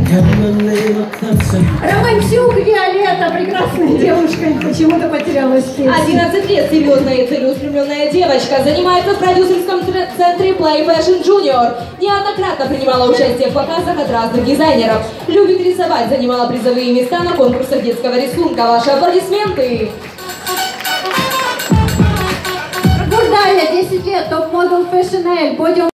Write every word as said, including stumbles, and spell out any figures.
Романтюк Виолетта, прекрасная девушка, почему-то потерялась в песне. одиннадцать лет, серьезная и целеустремленная девочка, занимается в продюсерском центре Play Fashion Junior. Неоднократно принимала участие в показах от разных дизайнеров. Любит рисовать, занимала призовые места на конкурсах детского рисунка. Ваши аплодисменты! Гурдая, десять лет, топ-модел Fashion L, подиум.